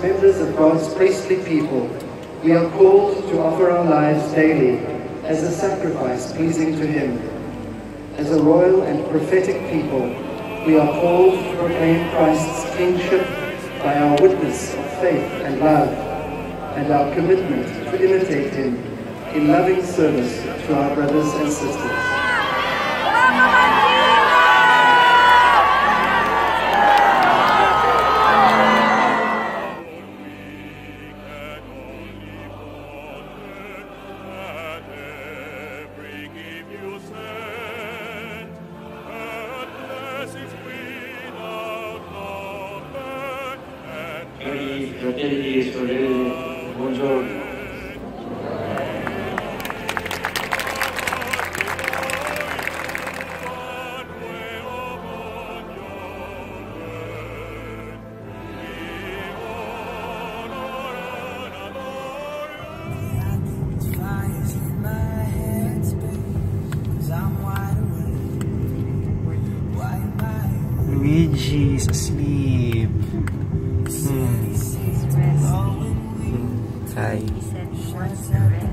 members of God's priestly people, we are called to offer our lives daily as a sacrifice pleasing to Him. As a royal and prophetic people, we are called to proclaim Christ's kingship by our witness of faith and love, and our commitment to imitate Him in loving service to our brothers and sisters. Cari fratelli e sorelle, buongiorno. Luigi is asleep. Hi.